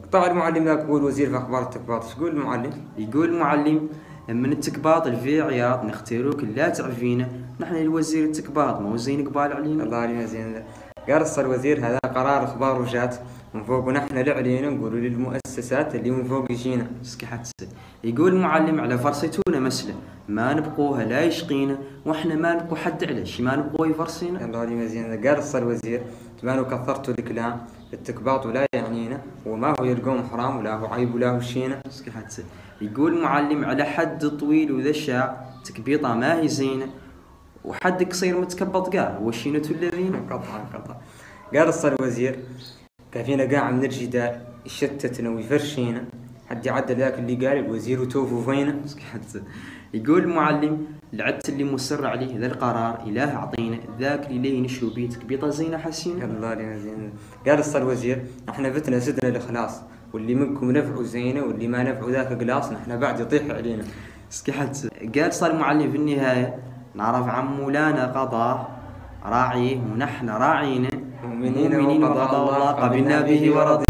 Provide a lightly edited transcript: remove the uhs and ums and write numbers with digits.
طبعا المعلم ذاك هو الوزير في اخبار التكباط. ايش يقول المعلم؟ يقول المعلم: من التكباط الفي عياط نختاروك لا تعرفينا، نحن الوزير التكباط ما هو زين قبال علينا. الله علينا زين. قال الوزير: هذا قرار اخبار وجات من فوق، ونحن لا علينا نقولوا للمؤسسات اللي من فوق يجينا. يقول المعلم: على فرصتونا مسله ما نبقوها لا يشقينا، واحنا ما نبقوا حد على ما نبقوا يفرصينا. الله علينا زين. قال الوزير: تبانوا كثرتوا الكلام، التكباط ولا يعنينا، وما هو يلقوم حرام ولا هو عيب ولا هو شينا. يقول المعلم: على حد طويل وذا شاع تكبيطه ما هي زينه، وحد قصير متكبط قاع وشينة الذين. قطعا. قال الوزير: كافينا قاع من الجدال يشتتنا ويفرشينا، حد يعدل ذاك اللي قال الوزير وتوفوا فينا. يقول المعلم: العدت اللي مصر عليه ذا القرار إله أعطينا، ذاك اللي ليه نشرو بيه تكبيطة زينة حسينة. الله علينا زين. قال الوزير: احنا فتنا سدنا الإخلاص، واللي منكم نفعوا زينة واللي ما نفعوا ذاك قلاص، نحن بعد يطيح علينا. قال المعلم في النهاية: نعرف عن مولانا قضاه راعيه ونحن راعينا، مؤمنين وقضاء الله قبلنا به ورضينا.